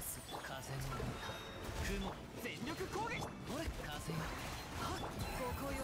ス風の歌雲全力攻撃ほれ風よはっここよ